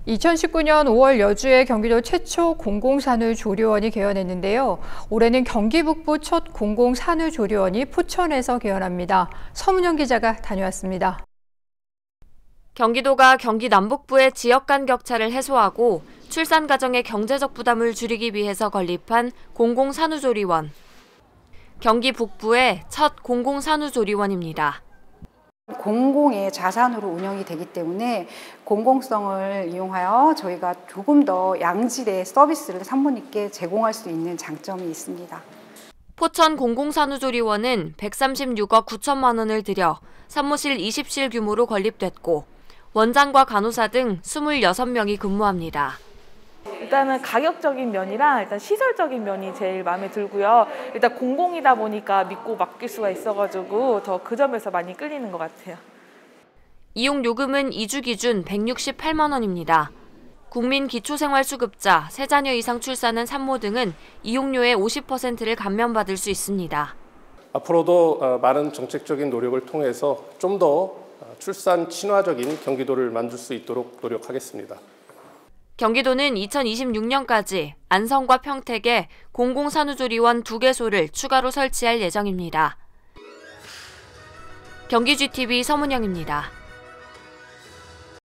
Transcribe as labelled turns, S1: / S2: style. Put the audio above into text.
S1: 2019년 5월 여주에 경기도 최초 공공산후조리원이 개원했는데요. 올해는 경기 북부 첫 공공산후조리원이 포천에서 개원합니다. 서문영 기자가 다녀왔습니다.
S2: 경기도가 경기 남북부의 지역 간 격차를 해소하고 출산 가정의 경제적 부담을 줄이기 위해서 건립한 공공산후조리원. 경기 북부의 첫 공공산후조리원입니다.
S3: 공공의 자산으로 운영이 되기 때문에 공공성을 이용하여 저희가 조금 더 양질의 서비스를 산모님께 제공할 수 있는 장점이 있습니다.
S2: 포천 공공산후조리원은 136억 9천만 원을 들여 산모실 20실 규모로 건립됐고 원장과 간호사 등 26명이 근무합니다.
S4: 일단은 가격적인 면이랑 일단 시설적인 면이 제일 마음에 들고요. 일단 공공이다 보니까 믿고 맡길 수가 있어가지고 더 그 점에서 많이 끌리는 것 같아요.
S2: 이용 요금은 2주 기준 168만 원입니다. 국민기초생활수급자, 3자녀 이상 출산한 산모 등은 이용료의 50%를 감면받을 수 있습니다.
S5: 앞으로도 많은 정책적인 노력을 통해서 좀 더 출산 친화적인 경기도를 만들 수 있도록 노력하겠습니다.
S2: 경기도는 2026년까지 안성과 평택에 공공산후조리원 2개소를 추가로 설치할 예정입니다. 경기GTV 서문영입니다.